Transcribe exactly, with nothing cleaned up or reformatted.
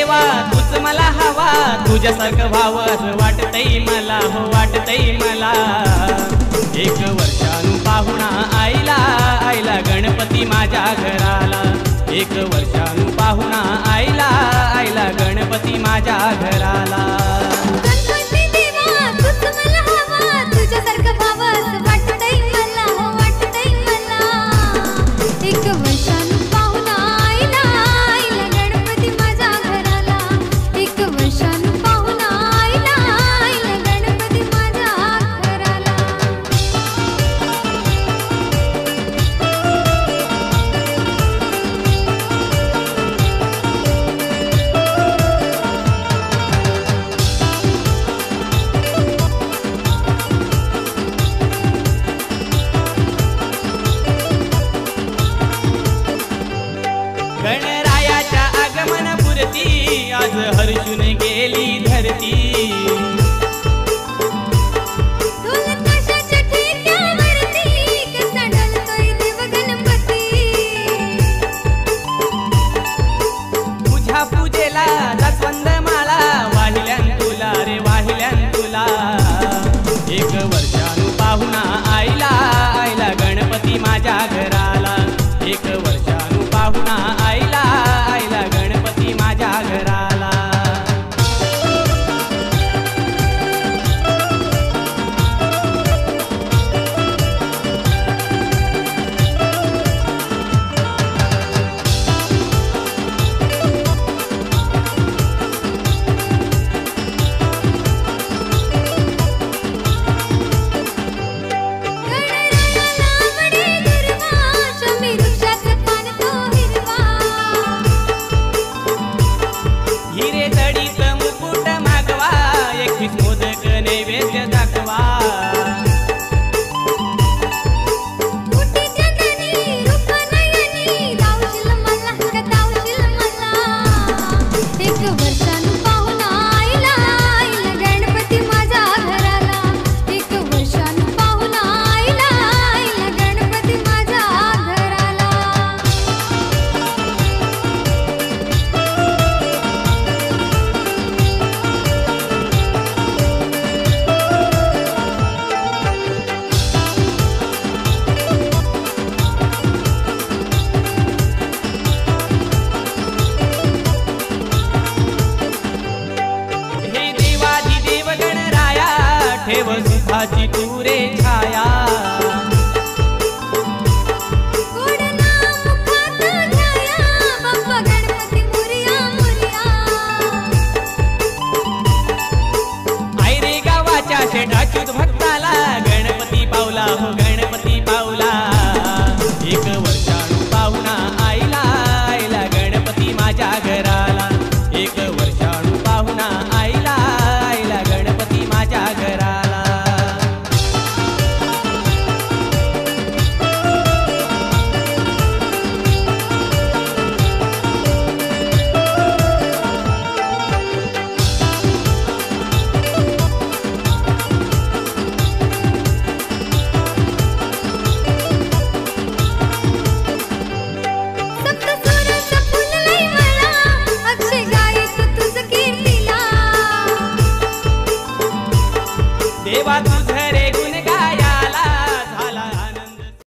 देवा तूच मला हवा, तुझ्यासारखं व्हावं असं वाटतंय मला, हो वाटतंय मला। एक वर्षानु पाहुणा आईला, आईला गणपती माझ्या घराला। एक वर्षानु पाहुणा आईला, आईला गणपती माझ्या घराला। गणपती देवा तूच मला हवा, तुझ्यासारखं व्हावं असं वाटतंय मला, हो वाटतंय मला। एक वर्षानु पाहुणा आईला, आईला गणपती माझ्या घराला। एक वर्षानु पाहुणा आईला, आईला गणपती माझ्या घराला। गणरायाच्या आगमन पुरती आज हर्षून गेली धरती। ढोल-ताशाच्या ठेक्यावरती कसा डोलतोय देव गणपती। तुझ्या पूजेला जास्वंद माळा वाहिल्यान तुला रे वाहिल्यान तुला। एक वर्षानु पाहुणा आईला, आईला गणपती माझ्या घराला। एक वर्षानु पाहुणा आईला, आईला गणपती माझ्या घराला। गणरायाला आवडे दुर्वा, शमी वृक्षाचं पान तो हिरवा। हिरे जडीत मुकुट मागवा, एकवीस मोदक नैवेद्य दाखवा। मोठी चंदनी रूप नयनी, दावशील मला ग दावशील मला। एक वर्षानु पाहुणा आईला, आईला गणपती माझ्या घराला। एक वर्षानु पाहुणा आईला, आईला गणपती माझ्या घराला। हे देवाधिदेव गणराया, ठेव सुखाची तू रे छाया। गोड नाम मुखात छाया, बाप्पा गणपती मोरया मोरया। आई रे गावाच्या शेठाच्युत भक्ताला, गणपती पावला हो गणपती पावला। एक वर्षानु पाहुणा आईला, आईला गणपती माझ्या घराला। एक वर्षानु पाहुणा आईला, आईला गणपती माझ्या घराला। सप्तस्वराचं फुललंय मला, अक्षय गायत तुझं कीर्तीला। देवा